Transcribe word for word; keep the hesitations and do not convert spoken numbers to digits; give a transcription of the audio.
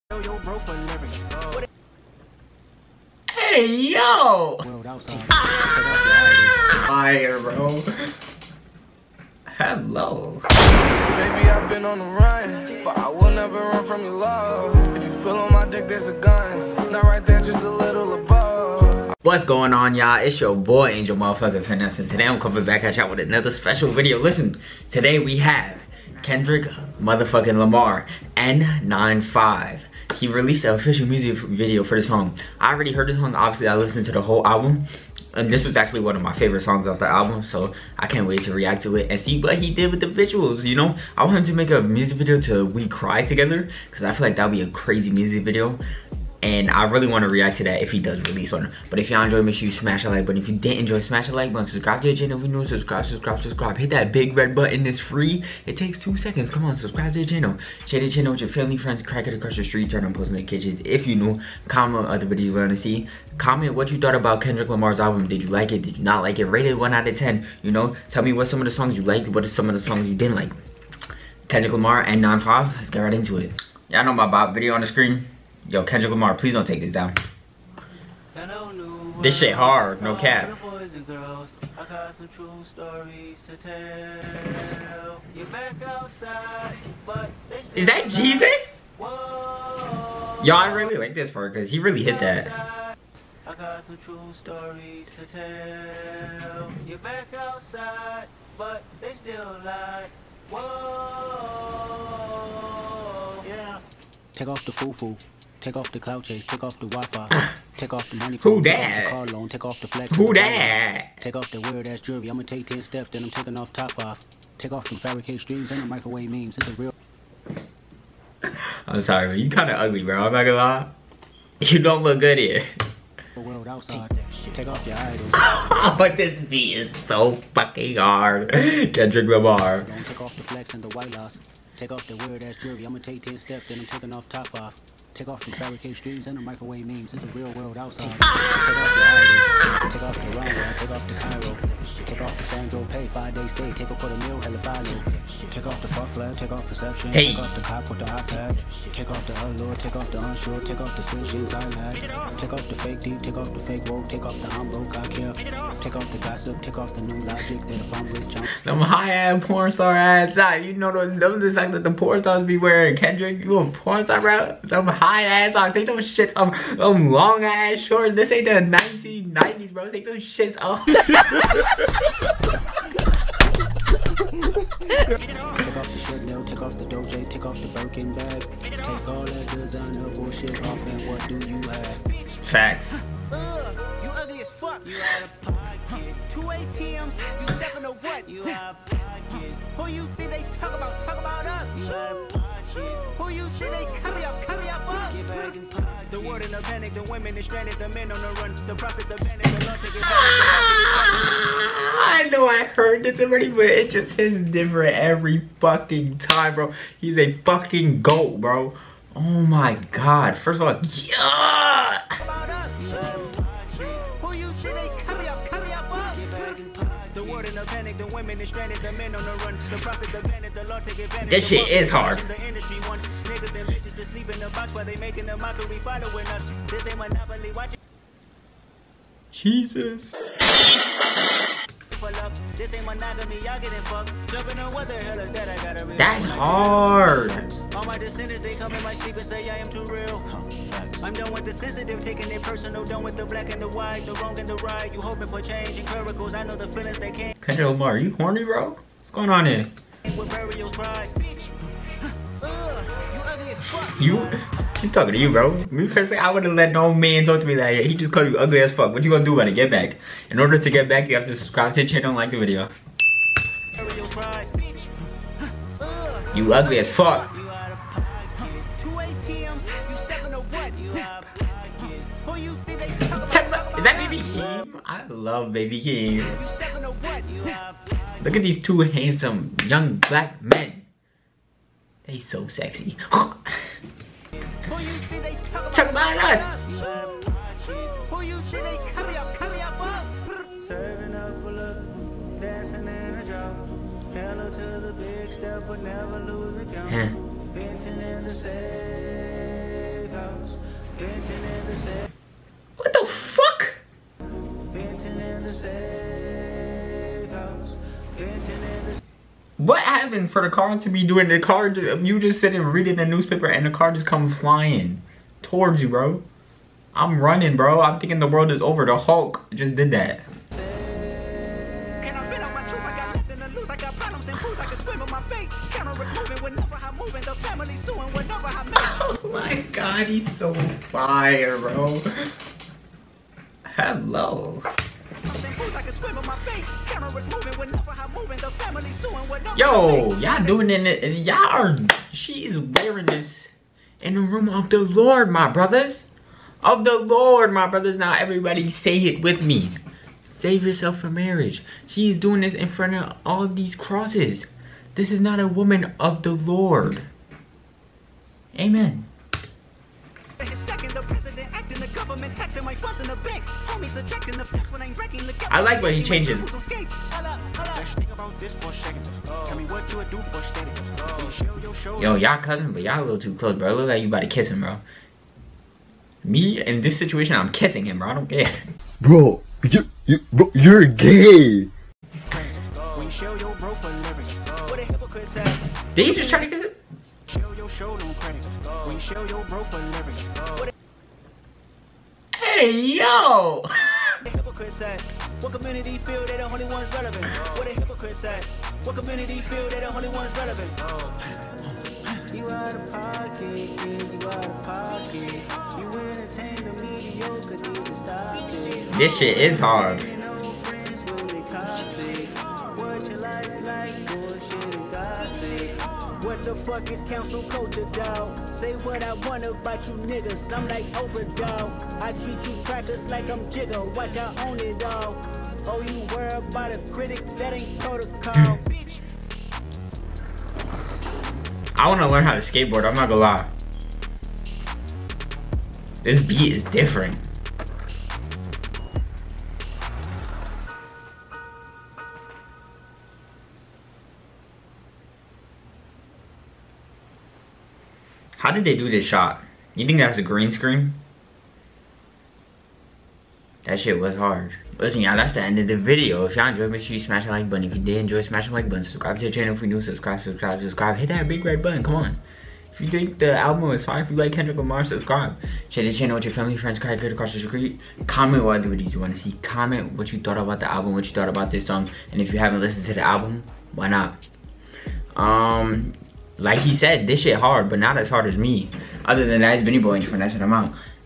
Hey yo! Ah, fire, bro. Hello. Baby, I've been on the run, but I will never run from your love. If you feel on my dick, there's a gun. Not right there, just a little above. What's going on, y'all? It's your boy Angel Motherfucking Finesse, and today I'm coming back at y'all with another special video. Listen, today we have Kendrick motherfucking Lamar N ninety-five. He released an official music video for the song. I already heard the song. Obviously, I listened to the whole album, and this was actually one of my favorite songs off the album, so I can't wait to react to it and see what he did with the visuals. You know, I want him to make a music video to We Cry Together, because I feel like that would be a crazy music video, and I really want to react to that if he does release one. But if y'all enjoy, make sure you smash a like button. If you didn't enjoy, smash a like button. Subscribe to the channel if you're new. Subscribe, subscribe, subscribe. Hit that big red button. It's free. It takes two seconds. Come on, subscribe to the channel. Share the channel with your family, friends, crack it across the street, turn on post notifications if you new. Comment other videos you want to see. Comment what you thought about Kendrick Lamar's album. Did you like it? Did you not like it? Rate it one out of ten. You know, tell me what some of the songs you liked. What are some of the songs you didn't like. Kendrick Lamar N ninety-five. Let's get right into it. Y'all know my bot video on the screen. Yo, Kendrick Lamar, please don't take this down. This shit hard, no cap. Is that Jesus? Yo, I really like this part because he really hit that. I got some true stories to tell. You're back outside, but they still lie. Whoa, yeah. Take off the foo-foo. Take off the cloud chase, take off the Wi-Fi, take off the money phone, take that? off the car loan, take off the flex. Who that? Take off the weird ass jewelry. I'm gonna take ten steps, then I'm taking off top five. Take off the fabricated streams and the microwave memes. It's a real. I'm sorry, but you kind of ugly, bro. I'm not gonna lie. You don't look good here. World outside. Take off your idols. But this beat is so fucking hard. Kendrick Lamar. Don't take off the flex and the white loss. Take off the weird ass jewelry. I'm gonna take ten steps, then I'm taking off top five. Take off the fabricated streams and the microwave memes. It's a real world outside. Take off your idols. Take off the runway. Take off the Cairo. Take off the Sandro Pay. Five days stay. Take off for the meal. Hella follow. Take off the fuck flag. Take off perception. Hey. Take off the cop with the iPad. Take off the allure. Take off the unsure. Take off the decisions I had. Take off the fake deep. Take off the fake woke. Take off the I'm broke. I care. Take off the gossip. Take off the new logic. That if I'm rich, I'm. Them high ass porn star ass out. You know those those the socks that the porn stars be wearing. Kendrick, you a porn star, bro? Them high ass socks. Take those shits off. Them long ass shorts. This ain't the nineteen nineties, bro. Take those shits off. Take off the Chanel, take off the Doja, take off the Birkin bag. Take all that designer bullshit off and what do you have? Facts. Uh, you ugly as fuck. You out of pocket. Two A T Ms. You stepping to what? You out of pocket. Who you think they talk about? Talk about us. You out of pocket. Who you think they carry up? Carry up us. Get back in pocket. The world in a panic. The women is stranded. The men on the run. The prophets abandoned. The Lord take it back. I know I heard this already, but it just hits different every fucking time, bro. He's a fucking goat, bro. Oh my god. First of all, yeah. Who you think they carry up? Carry up us. The world in a panic. The women is stranded. The men on the run. The prophets abandoned. The Lord take advantage. This shit is hard. The industry wants niggas and bitches to sleep in the box while they making a mockery following us. This ain't Monopoly. Watch it. Jesus. This ain't monogamy, y'all getting fucked. Jumping on what the hell is that? I gotta real. That's hard. All my descendants, they come in my sleep and say I am too real. I'm done with the sensitive, taking it personal. Done with the black and the white, the wrong and the right. You hoping for change and miracles. I know the feelings they can't. Kendrick Lamar, you horny, bro? What's going on here? With burial cries. Uh, you ugly as fuck. You, he's talking to you, bro. Me personally, I wouldn't let no man talk to me like that. He just called you ugly as fuck. What you gonna do about it? Get back. In order to get back, you have to subscribe to the channel and like the video. Burial cries. You ugly as fuck. Two A T Ms, you stepping to what? You out of pocket. Who you think they talk about? Check about, is that Baby King? I love Baby King. You stepping to what? You out of pocket. Look at these two handsome young black men. They so sexy. Who you think they talk about? Talk about us. Who you think they carry up? Carry up us. Serving up a look, dancing in a drop. Hello to the big step, but never lose a count. Huh. Venting in the safe. What the fuck? What happened for the car to be doing the car? You just sitting reading the newspaper and the car just come flying towards you, bro. I'm running, bro. I'm thinking the world is over. The Hulk just did that. Can I fit out my truth? I got nothing to lose. I got problems and proofs. I can swim with my fate. Cameras moving whenever I'm moving. The family suing whenever I'm Oh my god, he's so fire, bro. Hello. Yo, y'all doing it. Y'all are. She is wearing this in the room of the Lord, my brothers. Of the Lord, my brothers. Now, everybody say it with me. Save yourself for marriage. She is doing this in front of all these crosses. This is not a woman of the Lord. Amen. I like when he changes. Yo, y'all cousin, but y'all a little too close, bro. It look like you about to kiss him, bro. Me, in this situation, I'm kissing him, bro. I don't care. Bro, you, you, bro, you're gay. Did you just try to kiss him? Hey, yo! What community feel they the only ones relevant? What a hypocrite said. What community feel they the only ones relevant? You out of pocket, yeah, you out of pocket. You entertain the mediocre, need to stop it. This shit is hard. What the fuck is council culture, dog? Say what I want about you niggas. I'm like overdog. I treat you crackers like I'm Jigga. Watch I own it all. Oh, you worry about a critic that ain't protocol, bitch. I want to learn how to skateboard. I'm not gonna lie. This beat is different. How did they do this shot? You think that's a green screen? That shit was hard. Listen, y'all, that's the end of the video. If y'all enjoyed, make sure you smash the like button. If you did enjoy, smash the like button. Subscribe to the channel if you're new. Subscribe, subscribe, subscribe. Hit that big red button. Come on. If you think the album was fine, if you like Kendrick Lamar, subscribe. Share the channel with your family, friends, cry good across the street. Comment what other videos you want to see. Comment what you thought about the album, what you thought about this song. And if you haven't listened to the album, why not? Um... Like he said, this shit hard, but not as hard as me. Other than that, it's been your boy, and that's what I'm out.